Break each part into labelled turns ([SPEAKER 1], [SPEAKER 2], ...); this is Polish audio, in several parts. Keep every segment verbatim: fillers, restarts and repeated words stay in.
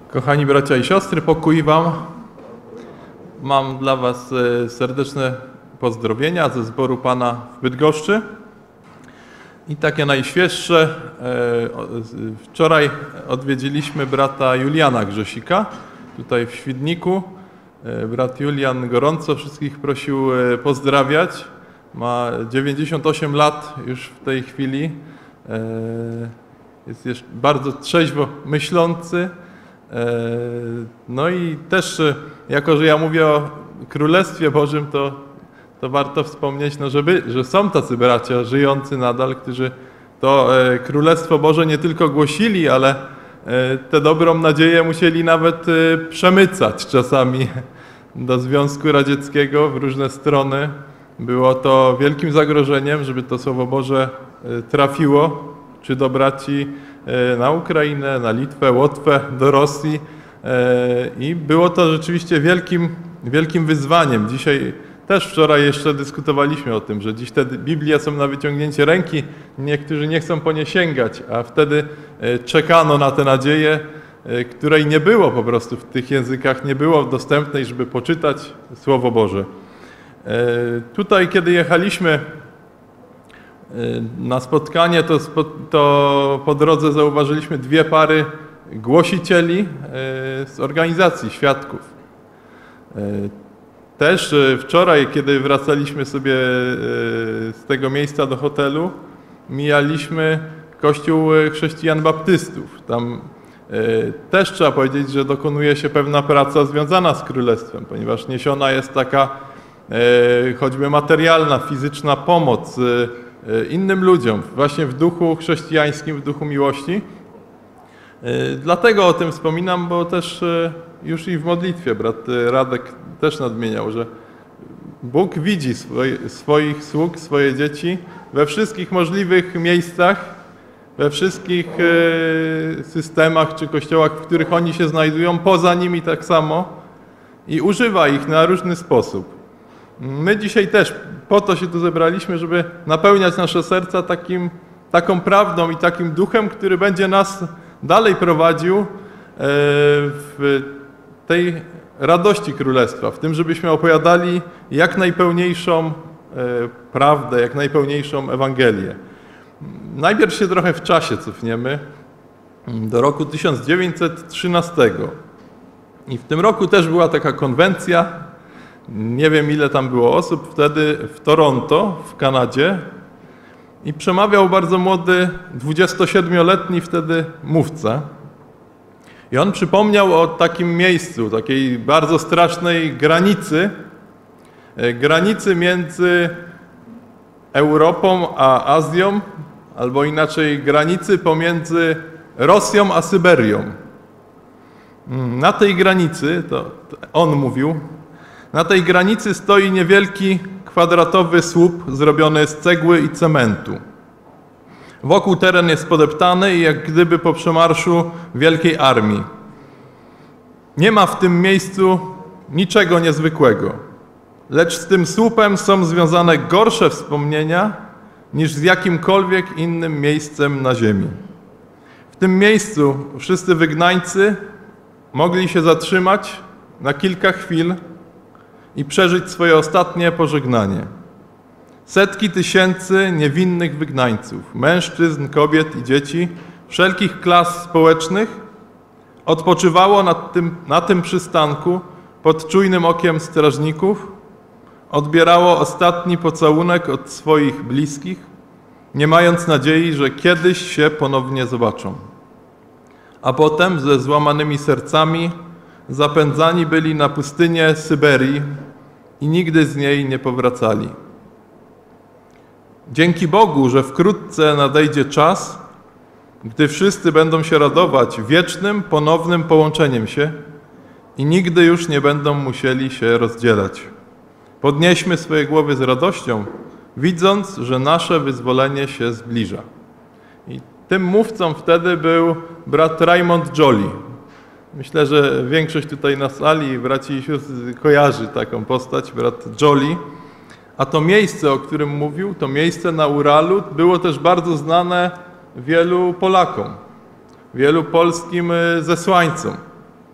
[SPEAKER 1] Kochani bracia i siostry, pokój wam. Mam dla was serdeczne pozdrowienia ze zboru Pana w Bydgoszczy. I takie najświeższe. Wczoraj odwiedziliśmy brata Juliana Grzesika, tutaj w Świdniku. Brat Julian gorąco wszystkich prosił pozdrawiać. Ma dziewięćdziesiąt osiem lat już w tej chwili. Jest jeszcze bardzo trzeźwo myślący. No i też, jako że ja mówię o Królestwie Bożym, to, to warto wspomnieć, no żeby, że są tacy bracia żyjący nadal, którzy to Królestwo Boże nie tylko głosili, ale tę dobrą nadzieję musieli nawet przemycać czasami do Związku Radzieckiego w różne strony. Było to wielkim zagrożeniem, żeby to Słowo Boże trafiło, czy do braci na Ukrainę, na Litwę, Łotwę, do Rosji. I było to rzeczywiście wielkim, wielkim wyzwaniem. Dzisiaj też wczoraj jeszcze dyskutowaliśmy o tym, że dziś te Biblie są na wyciągnięcie ręki, niektórzy nie chcą po nie sięgać, a wtedy czekano na tę nadzieję, której nie było po prostu w tych językach, nie było dostępnej, żeby poczytać Słowo Boże. Tutaj, kiedy jechaliśmy na spotkanie, to, to po drodze zauważyliśmy dwie pary głosicieli z organizacji świadków. Też wczoraj, kiedy wracaliśmy sobie z tego miejsca do hotelu, mijaliśmy kościół chrześcijan baptystów. Tam też trzeba powiedzieć, że dokonuje się pewna praca związana z Królestwem, ponieważ niesiona jest taka choćby materialna, fizyczna pomoc innym ludziom, właśnie w duchu chrześcijańskim, w duchu miłości. Dlatego o tym wspominam, bo też już i w modlitwie brat Radek też nadmieniał, że Bóg widzi swoje, swoich sług, swoje dzieci we wszystkich możliwych miejscach, we wszystkich systemach czy kościołach, w których oni się znajdują, poza nimi tak samo i używa ich na różny sposób. My dzisiaj też po to się tu zebraliśmy, żeby napełniać nasze serca takim, taką prawdą i takim duchem, który będzie nas dalej prowadził w tej radości Królestwa, w tym, żebyśmy opowiadali jak najpełniejszą prawdę, jak najpełniejszą Ewangelię. Najpierw się trochę w czasie cofniemy do roku tysiąc dziewięćset trzynastego. I w tym roku też była taka konwencja. Nie wiem, ile tam było osób wtedy w Toronto, w Kanadzie. I przemawiał bardzo młody, dwudziestosiedmioletni wtedy mówca. I on przypomniał o takim miejscu, takiej bardzo strasznej granicy, granicy między Europą a Azją, albo inaczej granicy pomiędzy Rosją a Syberią. Na tej granicy, to on mówił, na tej granicy stoi niewielki kwadratowy słup zrobiony z cegły i cementu. Wokół teren jest podeptany i jak gdyby po przemarszu wielkiej armii. Nie ma w tym miejscu niczego niezwykłego, lecz z tym słupem są związane gorsze wspomnienia niż z jakimkolwiek innym miejscem na ziemi. W tym miejscu wszyscy wygnańcy mogli się zatrzymać na kilka chwil i przeżyć swoje ostatnie pożegnanie. Setki tysięcy niewinnych wygnańców, mężczyzn, kobiet i dzieci wszelkich klas społecznych odpoczywało na tym, na tym przystanku pod czujnym okiem strażników, odbierało ostatni pocałunek od swoich bliskich, nie mając nadziei, że kiedyś się ponownie zobaczą. A potem ze złamanymi sercami zapędzani byli na pustynię Syberii i nigdy z niej nie powracali. Dzięki Bogu, że wkrótce nadejdzie czas, gdy wszyscy będą się radować wiecznym, ponownym połączeniem się i nigdy już nie będą musieli się rozdzielać. Podnieśmy swoje głowy z radością, widząc, że nasze wyzwolenie się zbliża. I tym mówcą wtedy był brat Raymond Joly. Myślę, że większość tutaj na sali braci i sióstr kojarzy taką postać, brat Joly. A to miejsce, o którym mówił, to miejsce na Uralu było też bardzo znane wielu Polakom, wielu polskim zesłańcom.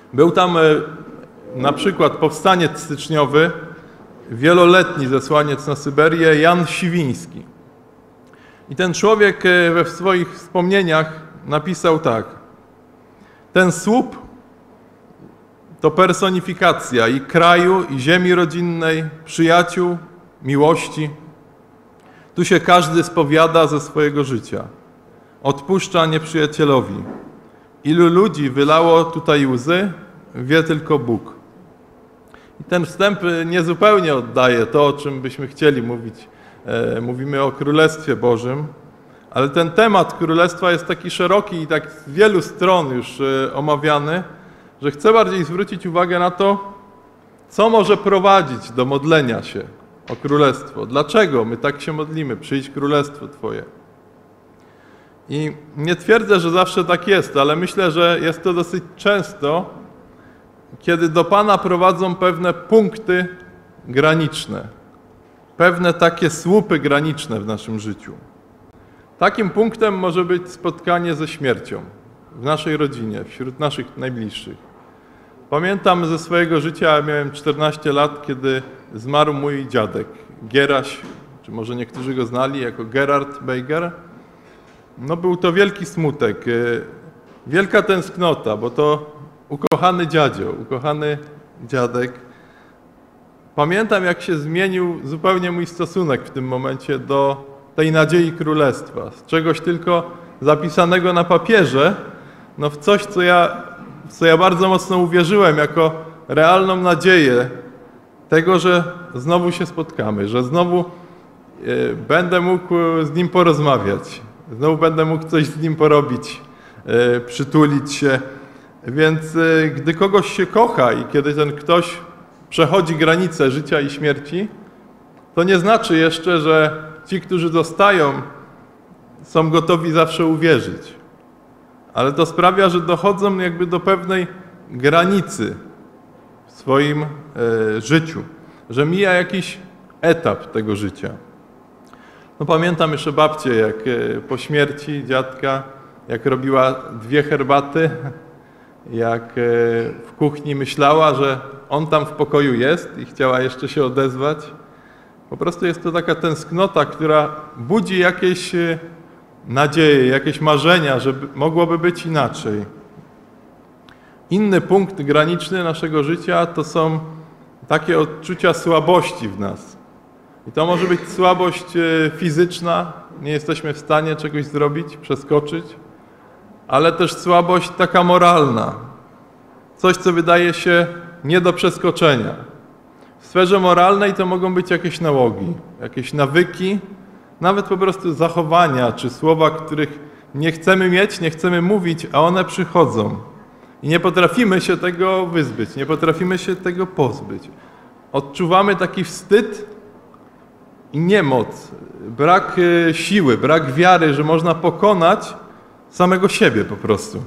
[SPEAKER 1] Był tam na przykład powstaniec styczniowy, wieloletni zesłaniec na Syberię, Jan Siwiński. I ten człowiek we swoich wspomnieniach napisał tak: ten słup to personifikacja i kraju, i ziemi rodzinnej, przyjaciół, miłości. Tu się każdy spowiada ze swojego życia. Odpuszcza nieprzyjacielowi. Ilu ludzi wylało tutaj łzy, wie tylko Bóg. I ten wstęp niezupełnie oddaje to, o czym byśmy chcieli mówić. E, mówimy o Królestwie Bożym, ale ten temat Królestwa jest taki szeroki i tak z wielu stron już e, omawiany, że chcę bardziej zwrócić uwagę na to, co może prowadzić do modlenia się o Królestwo. Dlaczego my tak się modlimy? Przyjdź Królestwo Twoje. I nie twierdzę, że zawsze tak jest, ale myślę, że jest to dosyć często, kiedy do Pana prowadzą pewne punkty graniczne, pewne takie słupy graniczne w naszym życiu. Takim punktem może być spotkanie ze śmiercią w naszej rodzinie, wśród naszych najbliższych. Pamiętam ze swojego życia, ja miałem czternaście lat, kiedy zmarł mój dziadek, Gieraś, czy może niektórzy go znali jako Gerard Beiger. No był to wielki smutek, wielka tęsknota, bo to ukochany dziadzio, ukochany dziadek. Pamiętam, jak się zmienił zupełnie mój stosunek w tym momencie do tej nadziei królestwa. Z czegoś tylko zapisanego na papierze, no w coś, co ja, w co ja bardzo mocno uwierzyłem jako realną nadzieję tego, że znowu się spotkamy, że znowu y, będę mógł z nim porozmawiać, znowu będę mógł coś z nim porobić, y, przytulić się. Więc y, gdy kogoś się kocha i kiedy ten ktoś przechodzi granicę życia i śmierci, to nie znaczy jeszcze, że ci, którzy zostają, są gotowi zawsze uwierzyć. Ale to sprawia, że dochodzą jakby do pewnej granicy w swoim y, życiu, że mija jakiś etap tego życia. No pamiętam jeszcze babcię, jak y, po śmierci dziadka, jak robiła dwie herbaty, jak w kuchni myślała, że on tam w pokoju jest i chciała jeszcze się odezwać. Po prostu jest to taka tęsknota, która budzi jakieś nadzieje, jakieś marzenia, że mogłoby być inaczej. Inny punkt graniczny naszego życia to są takie odczucia słabości w nas. I to może być słabość fizyczna, nie jesteśmy w stanie czegoś zrobić, przeskoczyć, ale też słabość taka moralna. Coś, co wydaje się nie do przeskoczenia. W sferze moralnej to mogą być jakieś nałogi, jakieś nawyki, nawet po prostu zachowania czy słowa, których nie chcemy mieć, nie chcemy mówić, a one przychodzą. I nie potrafimy się tego wyzbyć, nie potrafimy się tego pozbyć. Odczuwamy taki wstyd i niemoc, brak siły, brak wiary, że można pokonać samego siebie po prostu.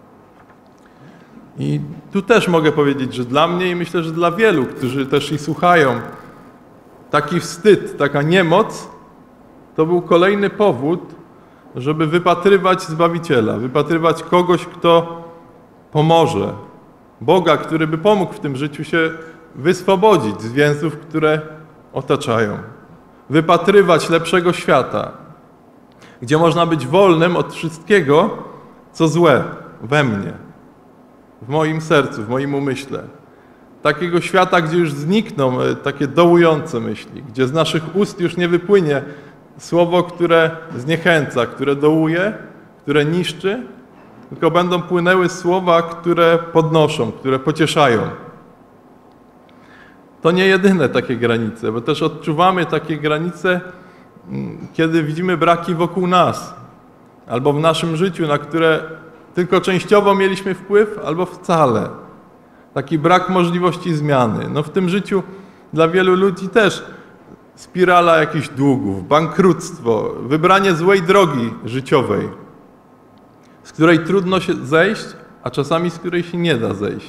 [SPEAKER 1] I tu też mogę powiedzieć, że dla mnie i myślę, że dla wielu, którzy też i słuchają, taki wstyd, taka niemoc, to był kolejny powód, żeby wypatrywać Zbawiciela, wypatrywać kogoś, kto pomoże. Boga, który by pomógł w tym życiu się wyswobodzić z więzów, które otaczają. Wypatrywać lepszego świata, gdzie można być wolnym od wszystkiego, co złe we mnie, w moim sercu, w moim umyśle. Takiego świata, gdzie już znikną takie dołujące myśli, gdzie z naszych ust już nie wypłynie słowo, które zniechęca, które dołuje, które niszczy, tylko będą płynęły słowa, które podnoszą, które pocieszają. To nie jedyne takie granice, bo też odczuwamy takie granice, kiedy widzimy braki wokół nas, albo w naszym życiu, na które tylko częściowo mieliśmy wpływ, albo wcale. Taki brak możliwości zmiany. No w tym życiu dla wielu ludzi też spirala jakichś długów, bankructwo, wybranie złej drogi życiowej, z której trudno się zejść, a czasami z której się nie da zejść.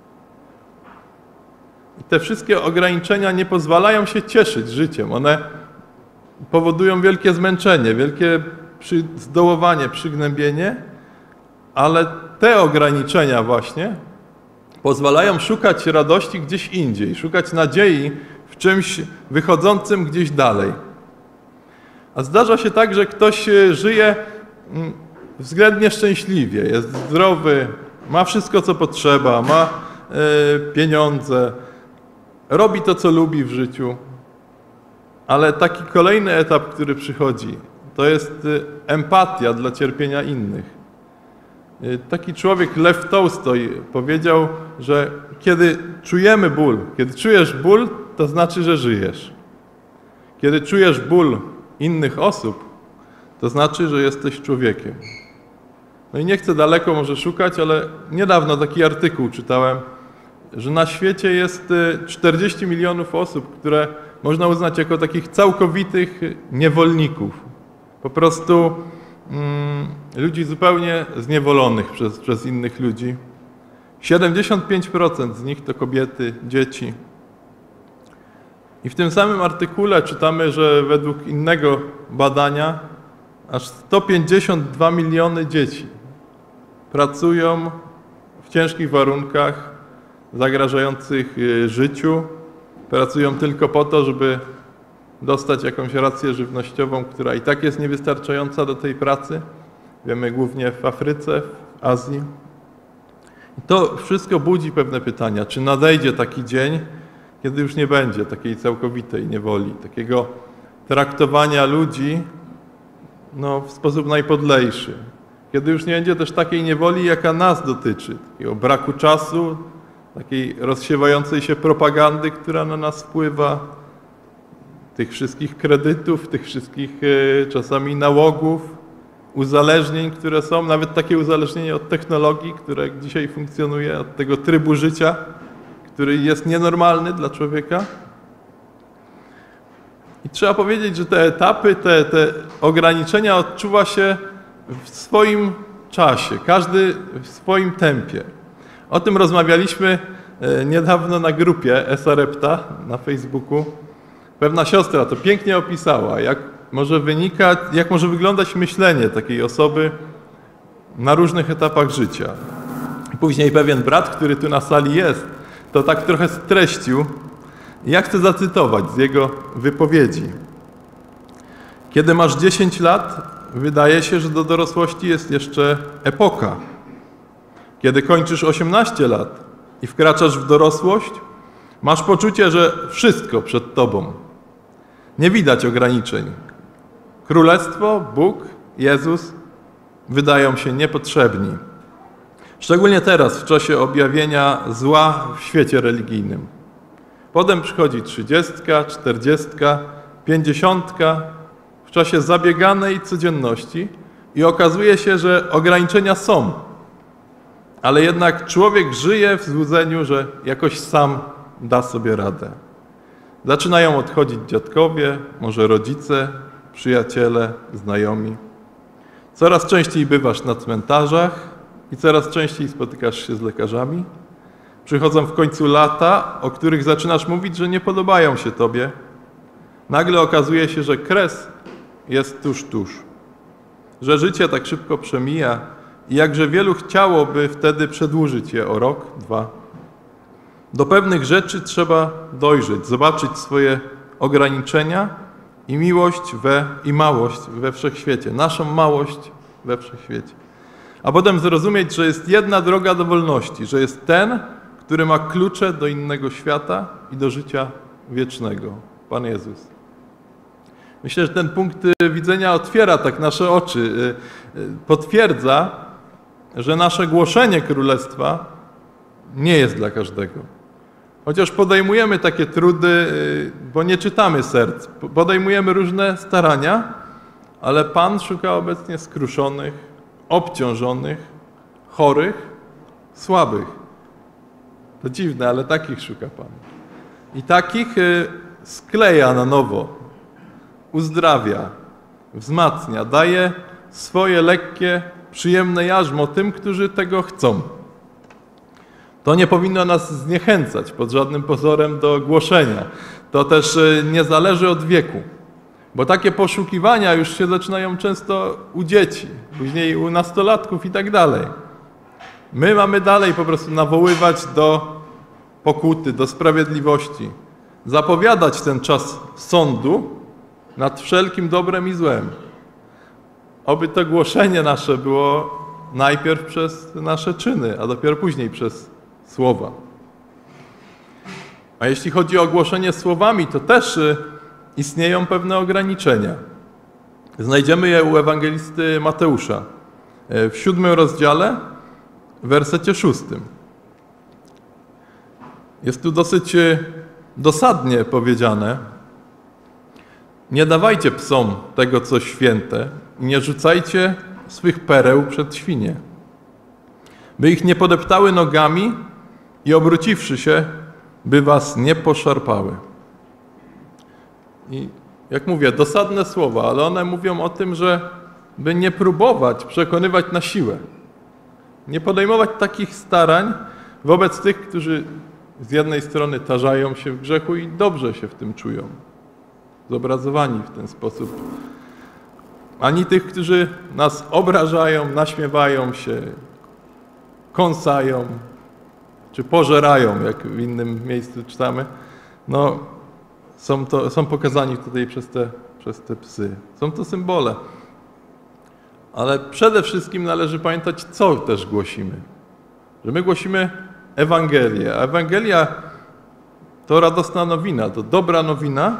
[SPEAKER 1] I te wszystkie ograniczenia nie pozwalają się cieszyć życiem. One powodują wielkie zmęczenie, wielkie przy, zdołowanie, przygnębienie, ale te ograniczenia właśnie pozwalają szukać radości gdzieś indziej, szukać nadziei w czymś wychodzącym gdzieś dalej. A zdarza się tak, że ktoś żyje względnie szczęśliwie, jest zdrowy, ma wszystko, co potrzeba, ma y, pieniądze, robi to, co lubi w życiu, ale taki kolejny etap, który przychodzi, to jest y, empatia dla cierpienia innych. Y, taki człowiek, Lew Tołstoj, powiedział, że kiedy czujemy ból, kiedy czujesz ból, to znaczy, że żyjesz. Kiedy czujesz ból innych osób, to znaczy, że jesteś człowiekiem. No i nie chcę daleko może szukać, ale niedawno taki artykuł czytałem, że na świecie jest czterdzieści milionów osób, które można uznać jako takich całkowitych niewolników. Po prostu mm, ludzi zupełnie zniewolonych przez, przez innych ludzi. siedemdziesiąt pięć procent z nich to kobiety, dzieci. I w tym samym artykule czytamy, że według innego badania aż sto pięćdziesiąt dwa miliony dzieci pracują w ciężkich warunkach zagrażających życiu, pracują tylko po to, żeby dostać jakąś rację żywnościową, która i tak jest niewystarczająca do tej pracy. Wiemy głównie w Afryce, w Azji. I to wszystko budzi pewne pytania, czy nadejdzie taki dzień, kiedy już nie będzie takiej całkowitej niewoli, takiego traktowania ludzi no, w sposób najpodlejszy. Kiedy już nie będzie też takiej niewoli, jaka nas dotyczy, takiego braku czasu, takiej rozsiewającej się propagandy, która na nas wpływa, tych wszystkich kredytów, tych wszystkich e, czasami nałogów, uzależnień, które są, nawet takie uzależnienie od technologii, które dzisiaj funkcjonuje, od tego trybu życia, który jest nienormalny dla człowieka. I trzeba powiedzieć, że te etapy, te, te ograniczenia odczuwa się w swoim czasie, każdy w swoim tempie. O tym rozmawialiśmy niedawno na grupie Esarepta na Facebooku. Pewna siostra to pięknie opisała, jak może wynikać, jak może wyglądać myślenie takiej osoby na różnych etapach życia. Później pewien brat, który tu na sali jest, to tak trochę streścił. Ja chcę zacytować z jego wypowiedzi. Kiedy masz dziesięć lat, wydaje się, że do dorosłości jest jeszcze epoka. Kiedy kończysz osiemnaście lat i wkraczasz w dorosłość, masz poczucie, że wszystko przed tobą. Nie widać ograniczeń. Królestwo, Bóg, Jezus wydają się niepotrzebni. Szczególnie teraz, w czasie objawienia zła w świecie religijnym. Potem przychodzi trzydziestka, czterdziestka, pięćdziesiątka w czasie zabieganej codzienności i okazuje się, że ograniczenia są. Ale jednak człowiek żyje w złudzeniu, że jakoś sam da sobie radę. Zaczynają odchodzić dziadkowie, może rodzice, przyjaciele, znajomi. Coraz częściej bywasz na cmentarzach i coraz częściej spotykasz się z lekarzami. Przychodzą w końcu lata, o których zaczynasz mówić, że nie podobają się tobie. Nagle okazuje się, że kres jest tuż, tuż. Że życie tak szybko przemija i jakże wielu chciałoby wtedy przedłużyć je o rok, dwa. Do pewnych rzeczy trzeba dojrzeć, zobaczyć swoje ograniczenia i miłość we, i małość we wszechświecie. Naszą małość we wszechświecie. A potem zrozumieć, że jest jedna droga do wolności, że jest ten, który ma klucze do innego świata i do życia wiecznego. Pan Jezus. Myślę, że ten punkt widzenia otwiera tak nasze oczy, potwierdza, że nasze głoszenie Królestwa nie jest dla każdego. Chociaż podejmujemy takie trudy, bo nie czytamy serc, podejmujemy różne starania, ale Pan szuka obecnie skruszonych, obciążonych, chorych, słabych. To dziwne, ale takich szuka Pan. I takich skleja na nowo, uzdrawia, wzmacnia, daje swoje lekkie, przyjemne jarzmo tym, którzy tego chcą. To nie powinno nas zniechęcać pod żadnym pozorem do głoszenia. To też nie zależy od wieku, bo takie poszukiwania już się zaczynają często u dzieci, później u nastolatków i tak dalej. My mamy dalej po prostu nawoływać do pokuty, do sprawiedliwości, zapowiadać ten czas sądu nad wszelkim dobrem i złem. Oby to głoszenie nasze było najpierw przez nasze czyny, a dopiero później przez słowa. A jeśli chodzi o głoszenie słowami, to też istnieją pewne ograniczenia. Znajdziemy je u ewangelisty Mateusza w siódmym rozdziale, w wersecie szóstym. Jest tu dosyć dosadnie powiedziane: nie dawajcie psom tego, co święte, i nie rzucajcie swych pereł przed świnie, by ich nie podeptały nogami i obróciwszy się, by was nie poszarpały. I jak mówię, dosadne słowa, ale one mówią o tym, że by nie próbować przekonywać na siłę. Nie podejmować takich starań wobec tych, którzy z jednej strony tarzają się w grzechu i dobrze się w tym czują, zobrazowani w ten sposób, ani tych, którzy nas obrażają, naśmiewają się, kąsają, czy pożerają, jak w innym miejscu czytamy. No, są, to, są pokazani tutaj przez te, przez te psy. Są to symbole. Ale przede wszystkim należy pamiętać, co też głosimy. Że my głosimy Ewangelię, a Ewangelia to radosna nowina, to dobra nowina,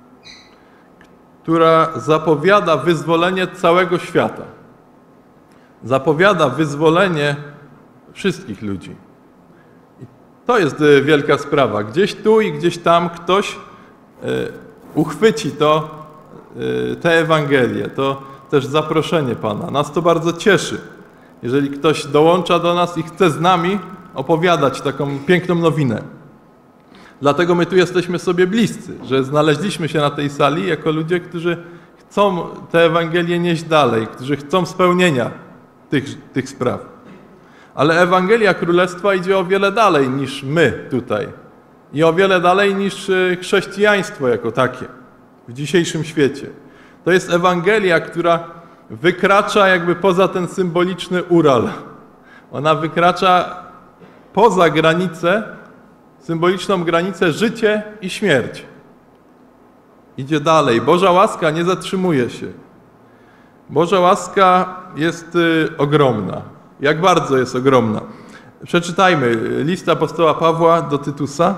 [SPEAKER 1] która zapowiada wyzwolenie całego świata. Zapowiada wyzwolenie wszystkich ludzi. I to jest wielka sprawa. Gdzieś tu i gdzieś tam ktoś uchwyci to, tę Ewangelię, to też zaproszenie Pana. Nas to bardzo cieszy, jeżeli ktoś dołącza do nas i chce z nami opowiadać taką piękną nowinę. Dlatego my tu jesteśmy sobie bliscy, że znaleźliśmy się na tej sali jako ludzie, którzy chcą tę Ewangelię nieść dalej, którzy chcą spełnienia tych, tych spraw. Ale Ewangelia Królestwa idzie o wiele dalej niż my tutaj i o wiele dalej niż chrześcijaństwo jako takie w dzisiejszym świecie. To jest Ewangelia, która wykracza jakby poza ten symboliczny Ural. Ona wykracza poza granicę, symboliczną granicę życie i śmierć. Idzie dalej. Boża łaska nie zatrzymuje się. Boża łaska jest y, ogromna. Jak bardzo jest ogromna. Przeczytajmy list apostoła Pawła do Tytusa.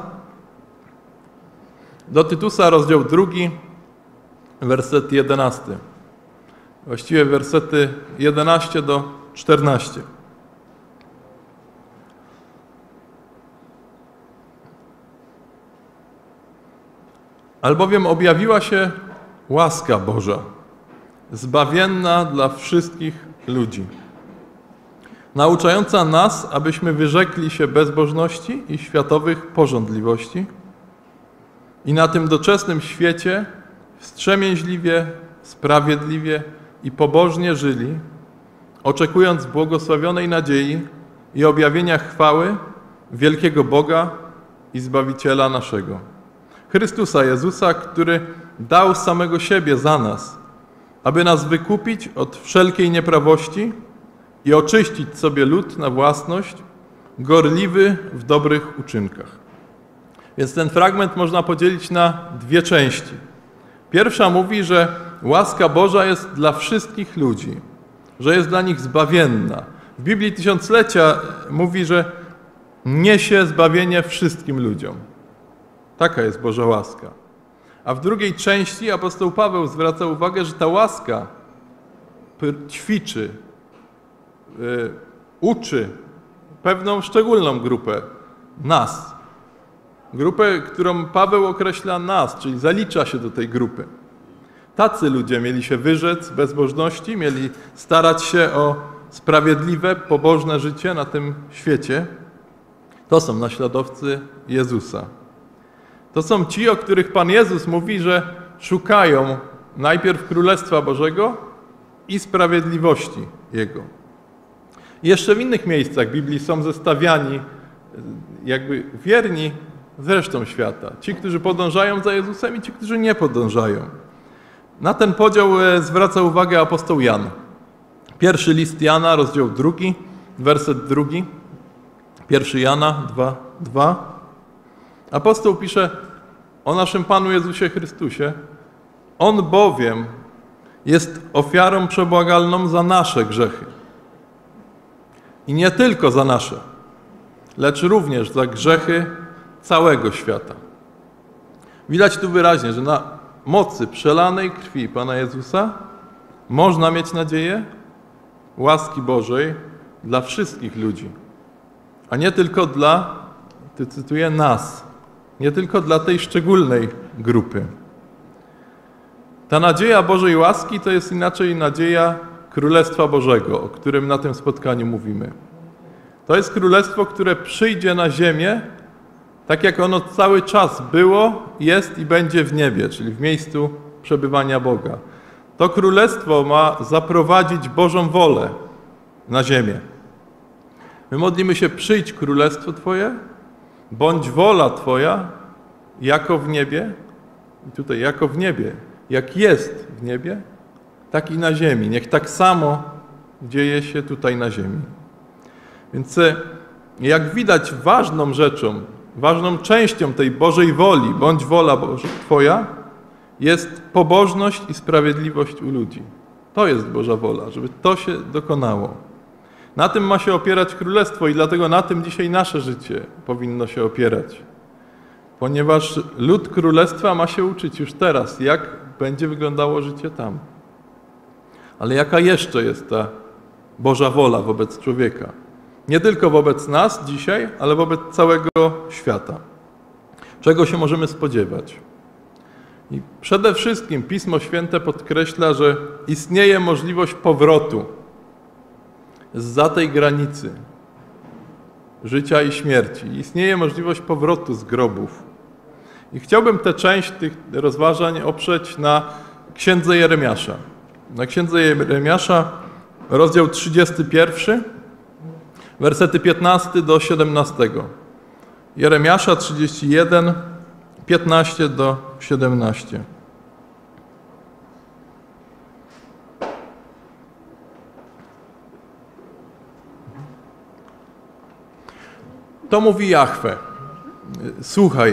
[SPEAKER 1] Do Tytusa, rozdział drugi, werset jedenasty. Właściwie wersety jedenaście do czternaście. Albowiem objawiła się łaska Boża, zbawienna dla wszystkich ludzi, nauczająca nas, abyśmy wyrzekli się bezbożności i światowych porządliwości i na tym doczesnym świecie wstrzemięźliwie, sprawiedliwie i pobożnie żyli, oczekując błogosławionej nadziei i objawienia chwały wielkiego Boga i Zbawiciela naszego, Chrystusa Jezusa, który dał samego siebie za nas, aby nas wykupić od wszelkiej nieprawości i oczyścić sobie lud na własność, gorliwy w dobrych uczynkach. Więc ten fragment można podzielić na dwie części. Pierwsza mówi, że łaska Boża jest dla wszystkich ludzi, że jest dla nich zbawienna. W Biblii Tysiąclecia mówi, że niesie zbawienie wszystkim ludziom. Taka jest Boża łaska. A w drugiej części apostoł Paweł zwraca uwagę, że ta łaska ćwiczy, yy, uczy pewną szczególną grupę, nas. Grupę, którą Paweł określa nas, czyli zalicza się do tej grupy. Tacy ludzie mieli się wyrzec bezbożności, mieli starać się o sprawiedliwe, pobożne życie na tym świecie. To są naśladowcy Jezusa. To są ci, o których Pan Jezus mówi, że szukają najpierw Królestwa Bożego i sprawiedliwości Jego. I jeszcze w innych miejscach Biblii są zestawiani jakby wierni z resztą świata. Ci, którzy podążają za Jezusem i ci, którzy nie podążają. Na ten podział zwraca uwagę apostoł Jan. Pierwszy list Jana, rozdział drugi, werset drugi. Pierwszy Jana dwa, dwa. Apostoł pisze o naszym Panu Jezusie Chrystusie. On bowiem jest ofiarą przebłagalną za nasze grzechy. I nie tylko za nasze, lecz również za grzechy całego świata. Widać tu wyraźnie, że na mocy przelanej krwi Pana Jezusa można mieć nadzieję łaski Bożej dla wszystkich ludzi, a nie tylko dla, tu cytuję, nas, nie tylko dla tej szczególnej grupy. Ta nadzieja Bożej łaski to jest inaczej nadzieja Królestwa Bożego, o którym na tym spotkaniu mówimy. To jest królestwo, które przyjdzie na ziemię, tak jak ono cały czas było, jest i będzie w niebie, czyli w miejscu przebywania Boga. To królestwo ma zaprowadzić Bożą wolę na ziemię. My modlimy się: przyjdź królestwo Twoje, bądź wola Twoja, jako w niebie, i tutaj jako w niebie, jak jest w niebie, tak i na ziemi. Niech tak samo dzieje się tutaj na ziemi. Więc jak widać, ważną rzeczą, ważną częścią tej Bożej woli, bądź wola Boża Twoja, jest pobożność i sprawiedliwość u ludzi. To jest Boża wola, żeby to się dokonało. Na tym ma się opierać Królestwo i dlatego na tym dzisiaj nasze życie powinno się opierać. Ponieważ lud Królestwa ma się uczyć już teraz, jak będzie wyglądało życie tam. Ale jaka jeszcze jest ta Boża wola wobec człowieka? Nie tylko wobec nas dzisiaj, ale wobec całego świata. Czego się możemy spodziewać? I przede wszystkim Pismo Święte podkreśla, że istnieje możliwość powrotu zza tej granicy życia i śmierci. Istnieje możliwość powrotu z grobów. I chciałbym tę część tych rozważań oprzeć na Księdze Jeremiasza. Na Księdze Jeremiasza, rozdział trzydziesty pierwszy, wersety piętnasty do siedemnastego. Jeremiasza trzydzieści jeden, piętnaście do siedemnaście. To mówi Jahwe. Słuchaj.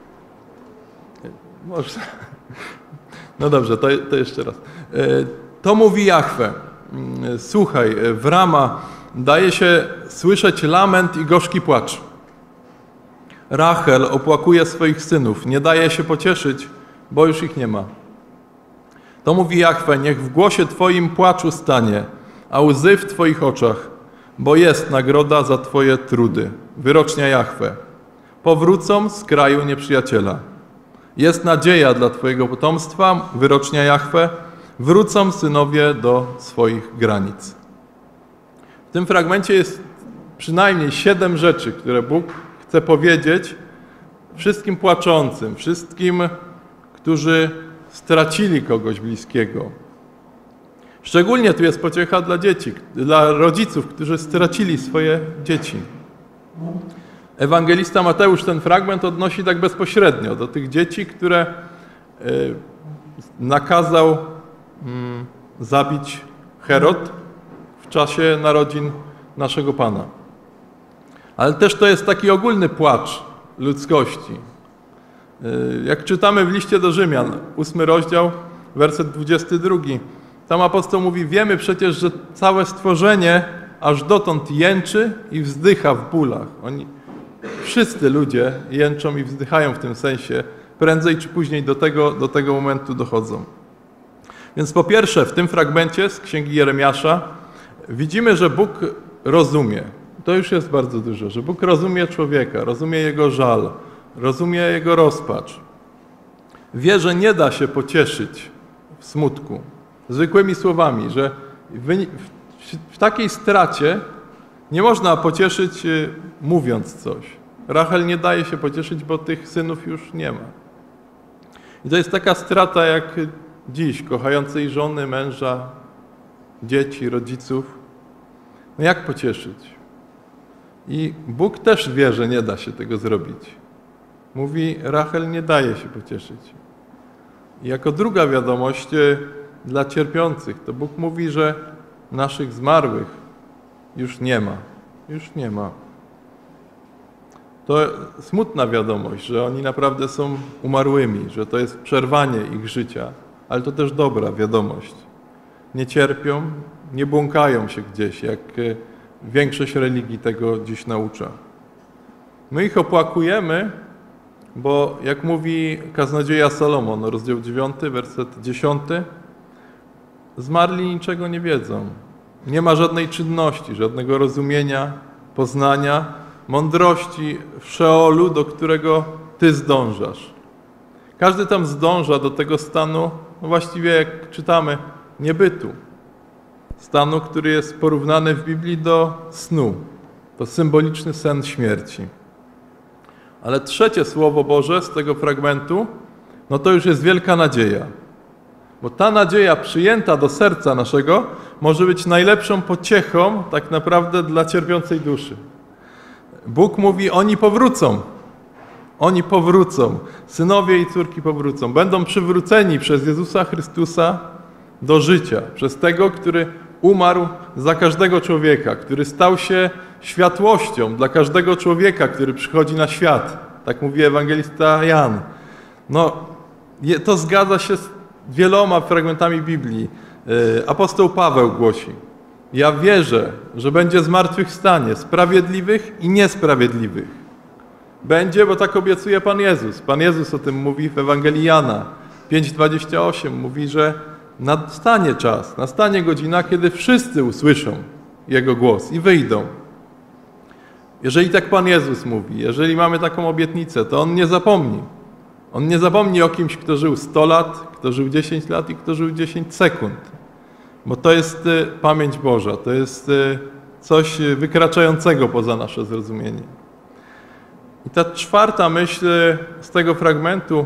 [SPEAKER 1] Może. No dobrze, to, to jeszcze raz. To mówi Jahwe. Słuchaj, w Rama daje się słyszeć lament i gorzki płacz. Rachel opłakuje swoich synów, nie daje się pocieszyć, bo już ich nie ma. To mówi Jahwe, niech w głosie Twoim płaczu stanie, a łzy w Twoich oczach, bo jest nagroda za Twoje trudy. Wyrocznia Jahwe. Powrócą z kraju nieprzyjaciela. Jest nadzieja dla Twojego potomstwa, wyrocznia Jahwe. Wrócą synowie do swoich granic. W tym fragmencie jest przynajmniej siedem rzeczy, które Bóg chce powiedzieć wszystkim płaczącym, wszystkim, którzy stracili kogoś bliskiego. Szczególnie tu jest pociecha dla dzieci, dla rodziców, którzy stracili swoje dzieci. Ewangelista Mateusz ten fragment odnosi tak bezpośrednio do tych dzieci, które nakazał zabić Herod w czasie narodzin naszego Pana. Ale też to jest taki ogólny płacz ludzkości. Jak czytamy w liście do Rzymian, ósmy rozdział, werset dwudziesty drugi, tam apostoł mówi: wiemy przecież, że całe stworzenie aż dotąd jęczy i wzdycha w bólach. Oni, wszyscy ludzie jęczą i wzdychają w tym sensie. Prędzej czy później do tego, do tego momentu dochodzą. Więc po pierwsze, w tym fragmencie z Księgi Jeremiasza widzimy, że Bóg rozumie. To już jest bardzo dużo, że Bóg rozumie człowieka, rozumie jego żal, rozumie jego rozpacz. Wie, że nie da się pocieszyć w smutku zwykłymi słowami, że w, w, w takiej stracie nie można pocieszyć mówiąc coś. Rachel nie daje się pocieszyć, bo tych synów już nie ma. I to jest taka strata jak dziś, kochającej żony, męża, dzieci, rodziców. No jak pocieszyć? I Bóg też wie, że nie da się tego zrobić. Mówi, Rachel nie daje się pocieszyć. I jako druga wiadomość dla cierpiących, to Bóg mówi, że naszych zmarłych już nie ma. Już nie ma. To smutna wiadomość, że oni naprawdę są umarłymi, że to jest przerwanie ich życia, ale to też dobra wiadomość. Nie cierpią, nie błąkają się gdzieś, jak większość religii tego dziś naucza. My ich opłakujemy, bo jak mówi kaznodzieja Salomon, rozdział dziewiąty, werset dziesiąty, zmarli niczego nie wiedzą. Nie ma żadnej czynności, żadnego rozumienia, poznania, mądrości w Szeolu, do którego ty zdążasz. Każdy tam zdąża do tego stanu, no właściwie jak czytamy, niebytu. Stanu, który jest porównany w Biblii do snu. To symboliczny sen śmierci. Ale trzecie Słowo Boże z tego fragmentu, no to już jest wielka nadzieja. Bo ta nadzieja przyjęta do serca naszego może być najlepszą pociechą tak naprawdę dla cierpiącej duszy. Bóg mówi, oni powrócą. Oni powrócą. Synowie i córki powrócą. Będą przywróceni przez Jezusa Chrystusa do życia. Przez tego, który umarł za każdego człowieka, który stał się światłością dla każdego człowieka, który przychodzi na świat. Tak mówi ewangelista Jan. No, to zgadza się z wieloma fragmentami Biblii. Apostoł Paweł głosi: ja wierzę, że będzie zmartwychwstanie sprawiedliwych i niesprawiedliwych. Będzie, bo tak obiecuje Pan Jezus. Pan Jezus o tym mówi w Ewangelii Jana pięć dwadzieścia osiem. Mówi, że nastanie czas, nastanie godzina, kiedy wszyscy usłyszą Jego głos i wyjdą. Jeżeli tak Pan Jezus mówi, jeżeli mamy taką obietnicę, to On nie zapomni. On nie zapomni o kimś, kto żył sto lat, kto żył dziesięć lat i kto żył dziesięć sekund. Bo to jest pamięć Boża, to jest coś wykraczającego poza nasze zrozumienie. I ta czwarta myśl z tego fragmentu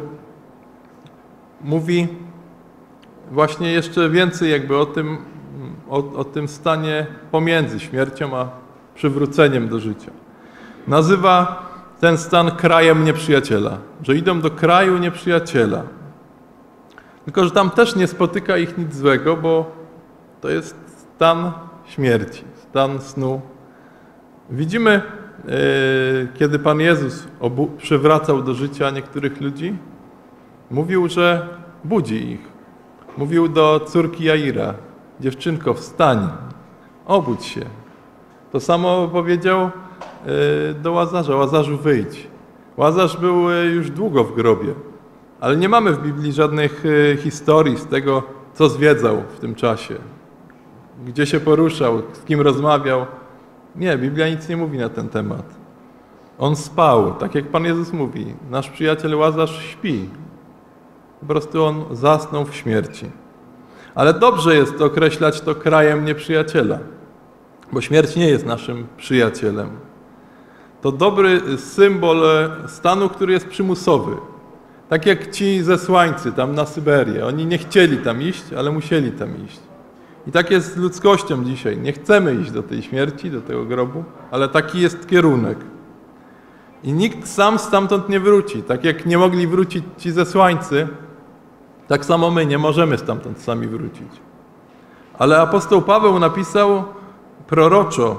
[SPEAKER 1] mówi właśnie jeszcze więcej jakby o tym, o, o tym stanie pomiędzy śmiercią a przywróceniem do życia. Nazywa ten stan krajem nieprzyjaciela, że idą do kraju nieprzyjaciela. Tylko że tam też nie spotyka ich nic złego, bo to jest stan śmierci, stan snu. Widzimy, yy, kiedy Pan Jezus obu- przywracał do życia niektórych ludzi, mówił, że budzi ich. Mówił do córki Jaira: dziewczynko, wstań, obudź się. To samo powiedział yy, do Łazarza: Łazarzu, wyjdź. Łazarz był już długo w grobie, ale nie mamy w Biblii żadnych yy, historii z tego, co zwiedzał w tym czasie. Gdzie się poruszał, z kim rozmawiał. Nie, Biblia nic nie mówi na ten temat. On spał, tak jak Pan Jezus mówi. Nasz przyjaciel Łazarz śpi. Po prostu on zasnął w śmierci. Ale dobrze jest określać to krajem nieprzyjaciela, bo śmierć nie jest naszym przyjacielem. To dobry symbol stanu, który jest przymusowy. Tak jak ci zesłańcy tam na Syberię. Oni nie chcieli tam iść, ale musieli tam iść. I tak jest z ludzkością dzisiaj. Nie chcemy iść do tej śmierci, do tego grobu, ale taki jest kierunek. I nikt sam stamtąd nie wróci. Tak jak nie mogli wrócić ci zesłańcy, tak samo my nie możemy stamtąd sami wrócić. Ale apostoł Paweł napisał proroczo,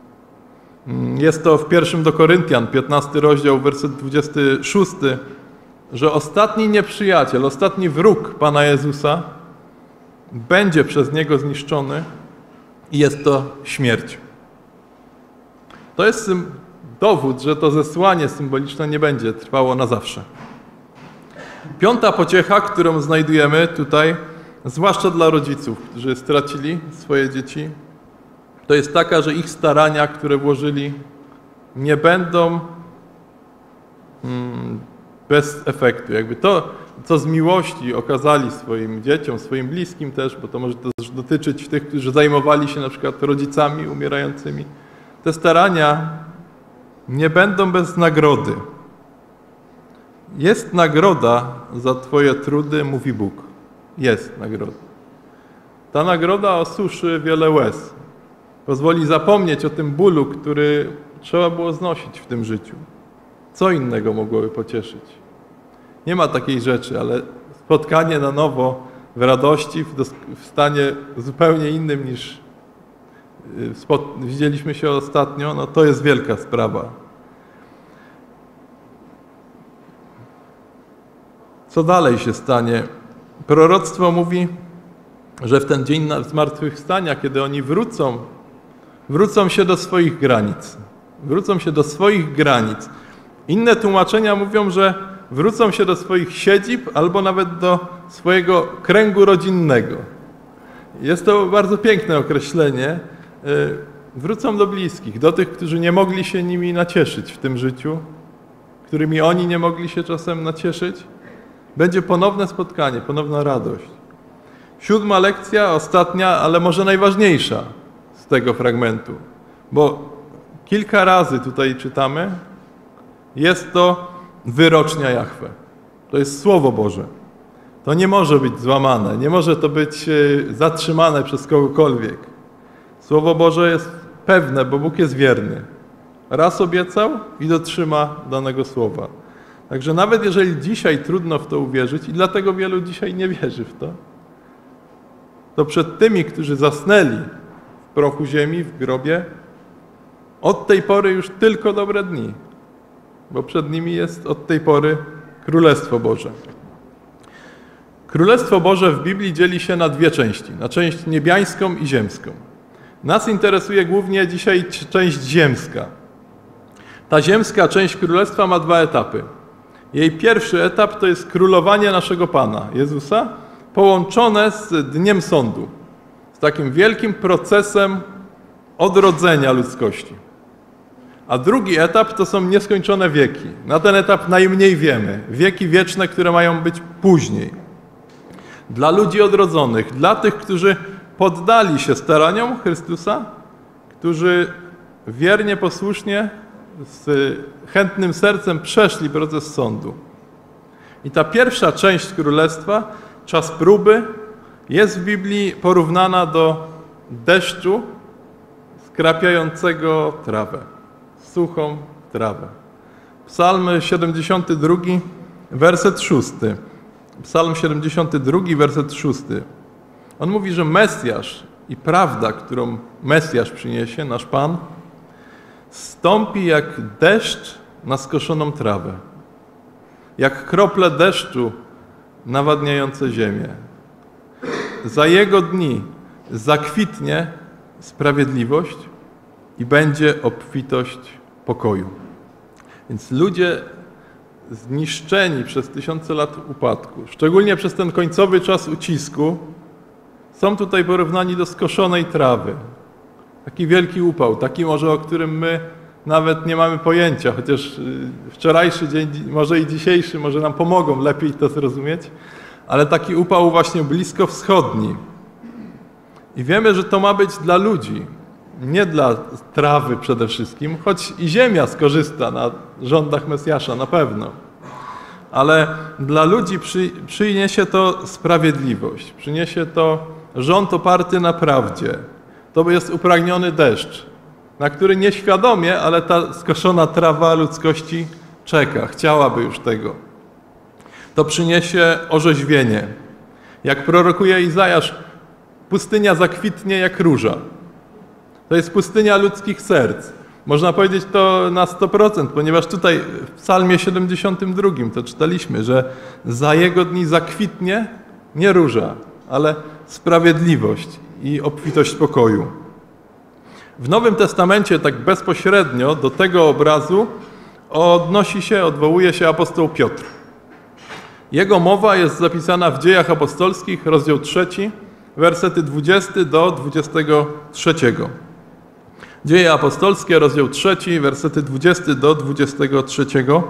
[SPEAKER 1] jest to w pierwszym do Koryntian, piętnasty rozdział, werset dwudziesty szósty, że ostatni nieprzyjaciel, ostatni wróg Pana Jezusa będzie przez Niego zniszczony i jest to śmierć. To jest dowód, że to zesłanie symboliczne nie będzie trwało na zawsze. Piąta pociecha, którą znajdujemy tutaj, zwłaszcza dla rodziców, którzy stracili swoje dzieci, to jest taka, że ich starania, które włożyli, nie będą mm, bez efektu. Jakby to, co z miłości okazali swoim dzieciom, swoim bliskim też, bo to może też dotyczyć tych, którzy zajmowali się na przykład rodzicami umierającymi. Te starania nie będą bez nagrody. Jest nagroda za Twoje trudy, mówi Bóg. Jest nagroda. Ta nagroda osuszy wiele łez. Pozwoli zapomnieć o tym bólu, który trzeba było znosić w tym życiu. Co innego mogłoby pocieszyć? Nie ma takiej rzeczy, ale spotkanie na nowo w radości, w, w stanie zupełnie innym niż widzieliśmy się ostatnio, no to jest wielka sprawa. Co dalej się stanie? Proroctwo mówi, że w ten dzień zmartwychwstania, kiedy oni wrócą, wrócą się do swoich granic. Wrócą się do swoich granic. Inne tłumaczenia mówią, że wrócą się do swoich siedzib albo nawet do swojego kręgu rodzinnego. Jest to bardzo piękne określenie. Wrócą do bliskich, do tych, którzy nie mogli się nimi nacieszyć w tym życiu, którymi oni nie mogli się czasem nacieszyć. Będzie ponowne spotkanie, ponowna radość. Siódma lekcja, ostatnia, ale może najważniejsza z tego fragmentu, bo kilka razy tutaj czytamy, jest to wyrocznia Jahwe. To jest Słowo Boże. To nie może być złamane, nie może to być zatrzymane przez kogokolwiek. Słowo Boże jest pewne, bo Bóg jest wierny. Raz obiecał i dotrzyma danego słowa. Także nawet jeżeli dzisiaj trudno w to uwierzyć i dlatego wielu dzisiaj nie wierzy w to, to przed tymi, którzy zasnęli w prochu ziemi, w grobie, od tej pory już tylko dobre dni, bo przed nimi jest od tej pory Królestwo Boże. Królestwo Boże w Biblii dzieli się na dwie części, na część niebiańską i ziemską. Nas interesuje głównie dzisiaj część ziemska. Ta ziemska część Królestwa ma dwa etapy. Jej pierwszy etap to jest królowanie naszego Pana, Jezusa, połączone z Dniem Sądu, z takim wielkim procesem odrodzenia ludzkości. A drugi etap to są nieskończone wieki. Na ten etap najmniej wiemy. Wieki wieczne, które mają być później. Dla ludzi odrodzonych, dla tych, którzy poddali się staraniom Chrystusa, którzy wiernie, posłusznie, z chętnym sercem przeszli proces sądu. I ta pierwsza część Królestwa, czas próby, jest w Biblii porównana do deszczu skrapiającego trawę, suchą trawę. Psalm siedemdziesiąty drugi, werset szósty. Psalm siedemdziesiąty drugi, werset szósty. On mówi, że Mesjasz i prawda, którą Mesjasz przyniesie, nasz Pan, stąpi jak deszcz na skoszoną trawę, jak krople deszczu nawadniające ziemię. Za Jego dni zakwitnie sprawiedliwość i będzie obfitość pokoju. Więc ludzie zniszczeni przez tysiące lat upadku, szczególnie przez ten końcowy czas ucisku, są tutaj porównani do skoszonej trawy. Taki wielki upał, taki może, o którym my nawet nie mamy pojęcia, chociaż wczorajszy dzień, może i dzisiejszy, może nam pomogą lepiej to zrozumieć, ale taki upał właśnie bliskowschodni. I wiemy, że to ma być dla ludzi, nie dla trawy przede wszystkim, choć i ziemia skorzysta na rządach Mesjasza, na pewno. Ale dla ludzi przy, przyniesie to sprawiedliwość, przyniesie to rząd oparty na prawdzie. To jest upragniony deszcz, na który nieświadomie, ale ta skoszona trawa ludzkości czeka, chciałaby już tego. To przyniesie orzeźwienie. Jak prorokuje Izajasz, pustynia zakwitnie jak róża. To jest pustynia ludzkich serc. Można powiedzieć to na sto procent, ponieważ tutaj w Psalmie siedemdziesiątym drugim to czytaliśmy, że za Jego dni zakwitnie nie róża, ale sprawiedliwość i obfitość pokoju. W Nowym Testamencie tak bezpośrednio do tego obrazu odnosi się, odwołuje się apostoł Piotr. Jego mowa jest zapisana w Dziejach Apostolskich, rozdział trzeci, wersety dwudziesty do dwudziestego trzeciego. Dzieje apostolskie, rozdział trzeci, wersety dwudziesty do dwudziestego trzeciego.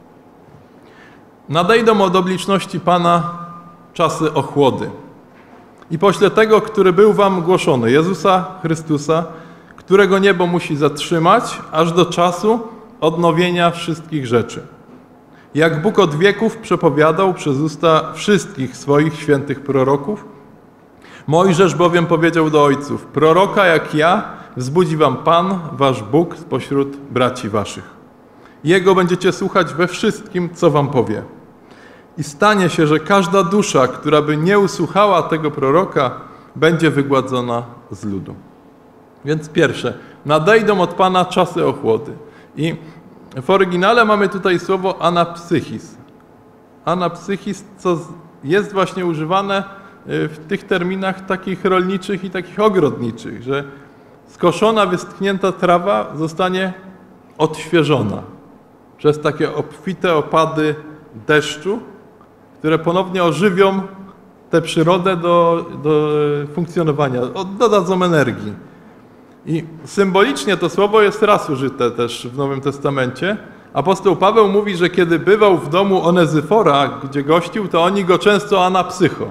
[SPEAKER 1] Nadejdą od obliczności Pana czasy ochłody. I pośle tego, który był wam głoszony, Jezusa Chrystusa, którego niebo musi zatrzymać, aż do czasu odnowienia wszystkich rzeczy. Jak Bóg od wieków przepowiadał przez usta wszystkich swoich świętych proroków, Mojżesz bowiem powiedział do ojców, proroka jak ja wzbudzi wam Pan, wasz Bóg, spośród braci waszych. Jego będziecie słuchać we wszystkim, co wam powie. I stanie się, że każda dusza, która by nie usłuchała tego proroka, będzie wygładzona z ludu. Więc pierwsze, nadejdą od Pana czasy ochłody. I w oryginale mamy tutaj słowo anapsychis. anapsychis, co jest właśnie używane w tych terminach takich rolniczych i takich ogrodniczych, że skoszona, wyschnięta trawa zostanie odświeżona przez takie obfite opady deszczu, które ponownie ożywią tę przyrodę do, do funkcjonowania, dodadzą energii. I symbolicznie to słowo jest raz użyte też w Nowym Testamencie. Apostoł Paweł mówi, że kiedy bywał w domu Onezyfora, gdzie gościł, to oni go często anapsycho.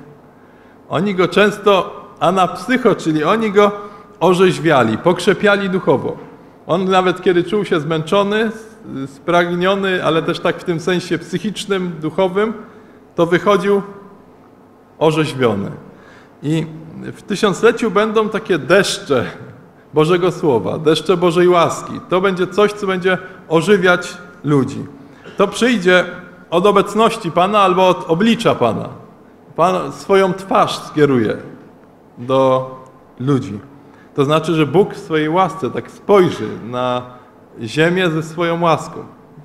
[SPEAKER 1] Oni go często anapsycho, czyli oni go orzeźwiali, pokrzepiali duchowo. On nawet kiedy czuł się zmęczony, spragniony, ale też tak w tym sensie psychicznym, duchowym, to wychodził orzeźwiony. I w tysiącleciu będą takie deszcze Bożego Słowa, deszcze Bożej łaski. To będzie coś, co będzie ożywiać ludzi. To przyjdzie od obecności Pana albo od oblicza Pana. Pan swoją twarz skieruje do ludzi. To znaczy, że Bóg w swojej łasce tak spojrzy na ziemię ze swoją łaską.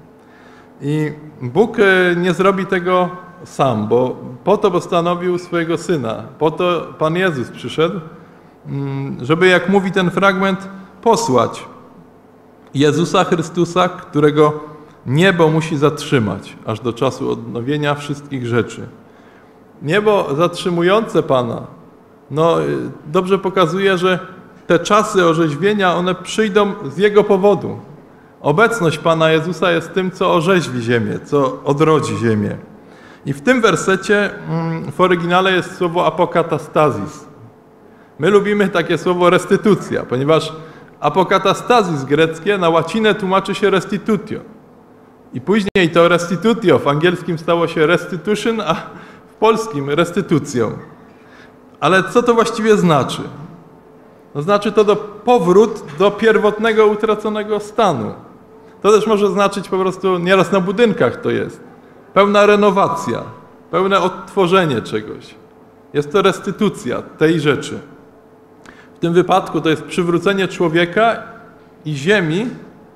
[SPEAKER 1] I Bóg nie zrobi tego sam, bo po to postanowił swojego Syna. Po to Pan Jezus przyszedł, żeby, jak mówi ten fragment, posłać Jezusa Chrystusa, którego niebo musi zatrzymać, aż do czasu odnowienia wszystkich rzeczy. Niebo zatrzymujące Pana, no dobrze pokazuje, że te czasy orzeźwienia, one przyjdą z Jego powodu. Obecność Pana Jezusa jest tym, co orzeźwi ziemię, co odrodzi ziemię. I w tym wersecie w oryginale jest słowo apokatastazis. My lubimy takie słowo restytucja, ponieważ apokatastazis greckie na łacinę tłumaczy się restitutio. I później to restitutio w angielskim stało się restitution, a w polskim restytucją. Ale co to właściwie znaczy? No znaczy to do powrót do pierwotnego utraconego stanu. To też może znaczyć po prostu, nieraz na budynkach to jest, pełna renowacja, pełne odtworzenie czegoś. Jest to restytucja tej rzeczy. W tym wypadku to jest przywrócenie człowieka i ziemi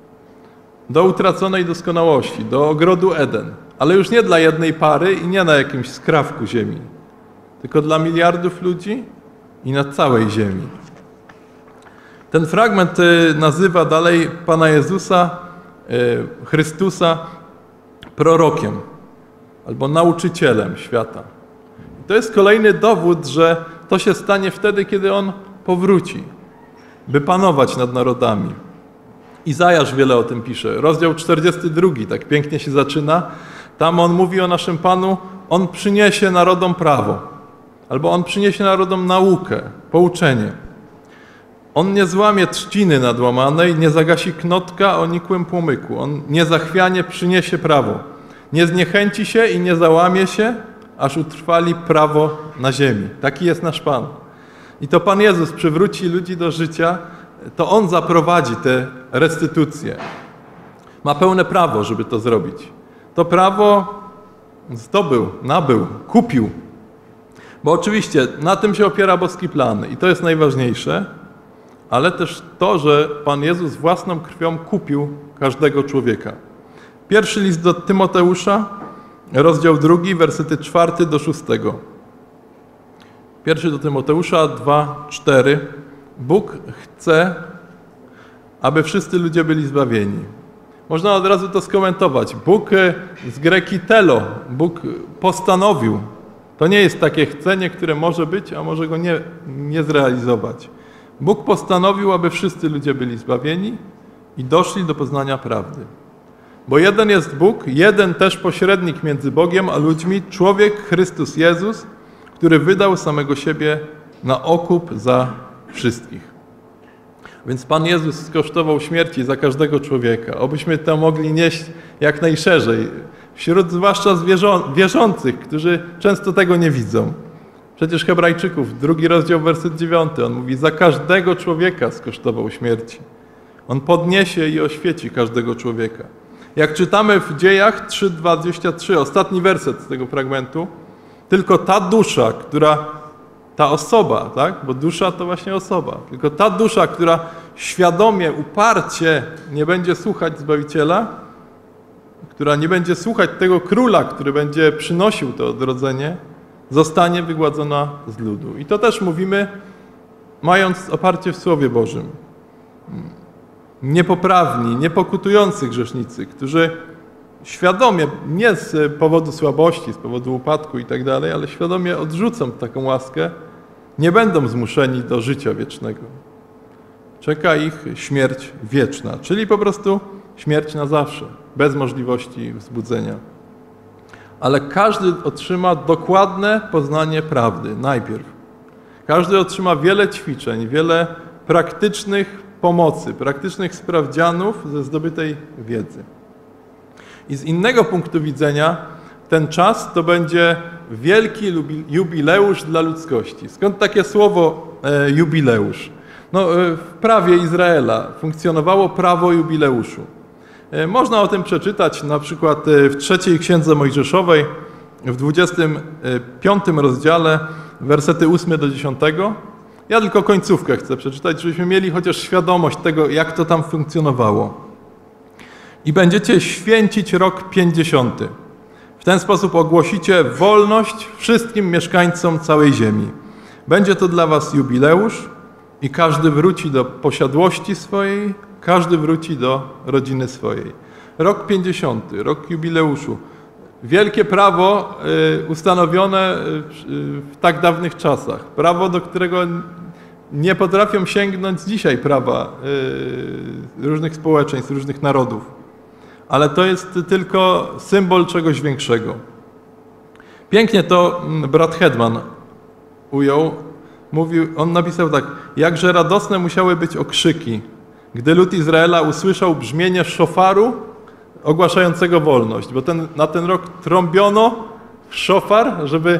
[SPEAKER 1] do utraconej doskonałości, do ogrodu Eden. Ale już nie dla jednej pary i nie na jakimś skrawku ziemi, tylko dla miliardów ludzi i na całej ziemi. Ten fragment nazywa dalej Pana Jezusa, Chrystusa, prorokiem albo nauczycielem świata. I to jest kolejny dowód, że to się stanie wtedy, kiedy On powróci, by panować nad narodami. Izajasz wiele o tym pisze. Rozdział czterdziesty drugi, tak pięknie się zaczyna. Tam on mówi o naszym Panu, On przyniesie narodom prawo, albo On przyniesie narodom naukę, pouczenie. On nie złamie trzciny nadłamanej, nie zagasi knotka o nikłym płomyku. On niezachwianie przyniesie prawo. Nie zniechęci się i nie załamie się, aż utrwali prawo na ziemi. Taki jest nasz Pan. I to Pan Jezus przywróci ludzi do życia, to On zaprowadzi tę restytucję. Ma pełne prawo, żeby to zrobić. To prawo zdobył, nabył, kupił. Bo oczywiście na tym się opiera boski plan i to jest najważniejsze, ale też to, że Pan Jezus własną krwią kupił każdego człowieka. Pierwszy list do Tymoteusza, rozdział drugi, wersety czwarty do szóstego. Pierwszy do Tymoteusza dwa, cztery. Bóg chce, aby wszyscy ludzie byli zbawieni. Można od razu to skomentować. Bóg z greki telo, Bóg postanowił. To nie jest takie chcenie, które może być, a może go nie, nie zrealizować. Bóg postanowił, aby wszyscy ludzie byli zbawieni i doszli do poznania prawdy. Bo jeden jest Bóg, jeden też pośrednik między Bogiem a ludźmi, człowiek Chrystus Jezus, który wydał samego siebie na okup za wszystkich. Więc Pan Jezus skosztował śmierci za każdego człowieka. Obyśmy to mogli nieść jak najszerzej, wśród zwłaszcza wierzących, którzy często tego nie widzą. Przecież Hebrajczyków, drugi rozdział, werset dziewiąty, on mówi, za każdego człowieka skosztował śmierci. On podniesie i oświeci każdego człowieka. Jak czytamy w Dziejach trzy, dwadzieścia trzy, ostatni werset z tego fragmentu, tylko ta dusza, która, ta osoba, tak? Bo dusza to właśnie osoba, tylko ta dusza, która świadomie, uparcie nie będzie słuchać Zbawiciela, która nie będzie słuchać tego króla, który będzie przynosił to odrodzenie, zostanie wygładzona z ludu. I to też mówimy, mając oparcie w Słowie Bożym. Niepoprawni, niepokutujący grzesznicy, którzy świadomie, nie z powodu słabości, z powodu upadku i tak dalej, ale świadomie odrzucą taką łaskę, nie będą zmuszeni do życia wiecznego. Czeka ich śmierć wieczna, czyli po prostu śmierć na zawsze, bez możliwości wzbudzenia. Ale każdy otrzyma dokładne poznanie prawdy najpierw. Każdy otrzyma wiele ćwiczeń, wiele praktycznych pomocy, praktycznych sprawdzianów ze zdobytej wiedzy. I z innego punktu widzenia ten czas to będzie wielki jubileusz dla ludzkości. Skąd takie słowo e, jubileusz? No, e, w prawie Izraela funkcjonowało prawo jubileuszu. E, można o tym przeczytać na przykład w trzeciej Księdze Mojżeszowej, w dwudziestym piątym rozdziale, wersety ósmy do dziesiątego. Ja tylko końcówkę chcę przeczytać, żebyśmy mieli chociaż świadomość tego, jak to tam funkcjonowało. I będziecie święcić rok pięćdziesiąty. W ten sposób ogłosicie wolność wszystkim mieszkańcom całej ziemi. Będzie to dla was jubileusz i każdy wróci do posiadłości swojej, każdy wróci do rodziny swojej. Rok pięćdziesiąty, rok jubileuszu. Wielkie prawo ustanowione w tak dawnych czasach. Prawo, do którego nie potrafią sięgnąć dzisiaj prawa różnych społeczeństw, różnych narodów. Ale to jest tylko symbol czegoś większego. Pięknie to brat Hetman ujął. Mówił, on napisał tak: jakże radosne musiały być okrzyki, gdy lud Izraela usłyszał brzmienie szofaru ogłaszającego wolność, bo ten, na ten rok trąbiono w szofar, żeby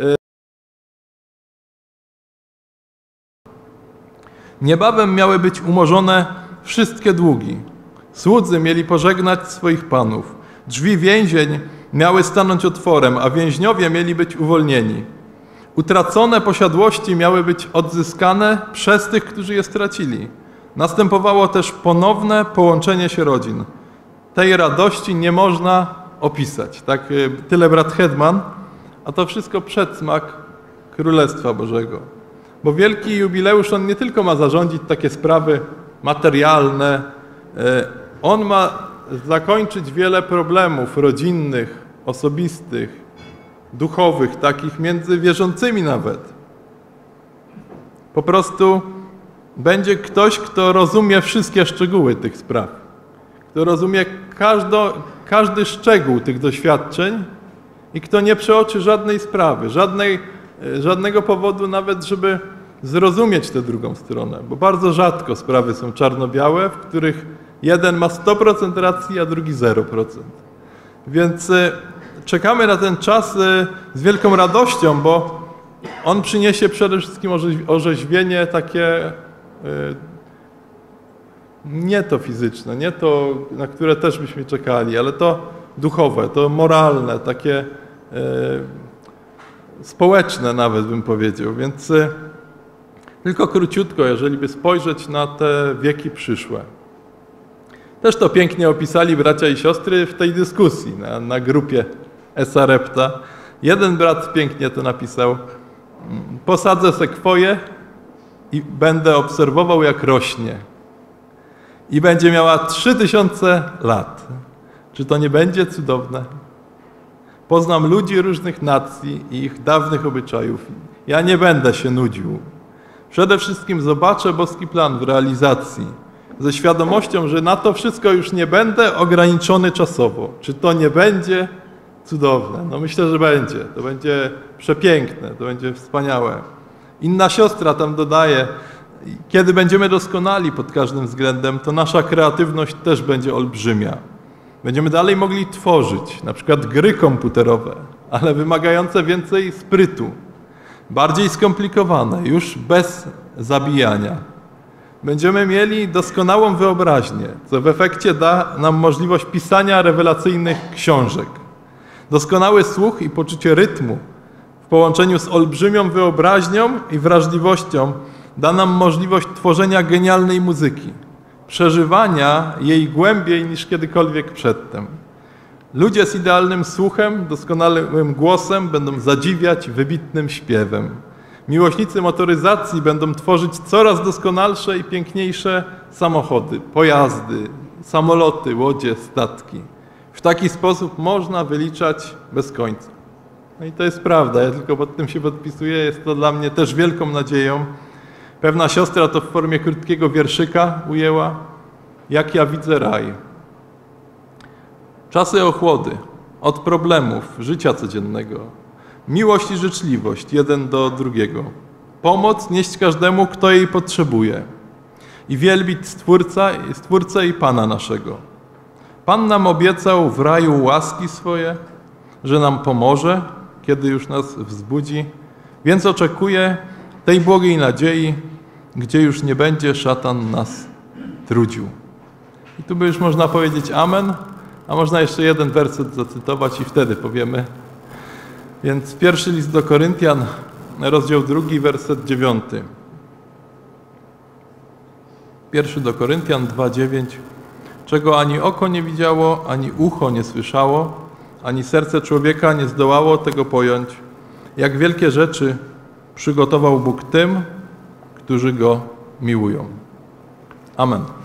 [SPEAKER 1] niebawem miały być umorzone wszystkie długi. Słudzy mieli pożegnać swoich panów. Drzwi więzień miały stanąć otworem, a więźniowie mieli być uwolnieni. Utracone posiadłości miały być odzyskane przez tych, którzy je stracili. Następowało też ponowne połączenie się rodzin. Tej radości nie można opisać. Tak, tyle brat Hetman, a to wszystko przedsmak Królestwa Bożego. Bo wielki jubileusz, on nie tylko ma zarządzić takie sprawy materialne, on ma zakończyć wiele problemów rodzinnych, osobistych, duchowych, takich między wierzącymi nawet. Po prostu będzie ktoś, kto rozumie wszystkie szczegóły tych spraw, kto rozumie każdo, każdy szczegół tych doświadczeń i kto nie przeoczy żadnej sprawy, żadnej, żadnego powodu nawet, żeby zrozumieć tę drugą stronę, bo bardzo rzadko sprawy są czarno-białe, w których jeden ma sto procent racji, a drugi zero procent. Więc czekamy na ten czas z wielką radością, bo on przyniesie przede wszystkim orzeźwienie takie nie to fizyczne, nie to, na które też byśmy czekali, ale to duchowe, to moralne, takie społeczne nawet bym powiedział. Więc tylko króciutko, jeżeli by spojrzeć na te wieki przyszłe. Też to pięknie opisali bracia i siostry w tej dyskusji na, na grupie Esarepta. Jeden brat pięknie to napisał: posadzę sekwoję i będę obserwował, jak rośnie. I będzie miała trzy tysiące lat. Czy to nie będzie cudowne? Poznam ludzi różnych nacji i ich dawnych obyczajów. Ja nie będę się nudził. Przede wszystkim zobaczę boski plan w realizacji, ze świadomością, że na to wszystko już nie będę ograniczony czasowo. Czy to nie będzie cudowne? No myślę, że będzie. To będzie przepiękne, to będzie wspaniałe. Inna siostra tam dodaje: kiedy będziemy doskonali pod każdym względem, to nasza kreatywność też będzie olbrzymia. Będziemy dalej mogli tworzyć, na przykład gry komputerowe, ale wymagające więcej sprytu, bardziej skomplikowane, już bez zabijania. Będziemy mieli doskonałą wyobraźnię, co w efekcie da nam możliwość pisania rewelacyjnych książek. Doskonały słuch i poczucie rytmu w połączeniu z olbrzymią wyobraźnią i wrażliwością da nam możliwość tworzenia genialnej muzyki, przeżywania jej głębiej niż kiedykolwiek przedtem. Ludzie z idealnym słuchem, doskonałym głosem będą zadziwiać wybitnym śpiewem. Miłośnicy motoryzacji będą tworzyć coraz doskonalsze i piękniejsze samochody, pojazdy, samoloty, łodzie, statki. W taki sposób można wyliczać bez końca. No i to jest prawda, ja tylko pod tym się podpisuję, jest to dla mnie też wielką nadzieją. Pewna siostra to w formie krótkiego wierszyka ujęła, jak ja widzę raj. Czasy ochłody, od problemów życia codziennego, miłość i życzliwość jeden do drugiego, pomoc nieść każdemu, kto jej potrzebuje i wielbić Stwórca, Stwórcę i Pana naszego. Pan nam obiecał w raju łaski swoje, że nam pomoże, kiedy już nas wzbudzi, więc oczekuję tej błogiej nadziei, gdzie już nie będzie szatan nas trudził. I tu by już można powiedzieć amen, a można jeszcze jeden werset zacytować i wtedy powiemy. Więc pierwszy list do Koryntian, rozdział drugi, werset dziewiąty. Pierwszy do Koryntian dwa, dziewięć. Czego ani oko nie widziało, ani ucho nie słyszało, ani serce człowieka nie zdołało tego pojąć, jak wielkie rzeczy przygotował Bóg tym, którzy Go miłują. Amen.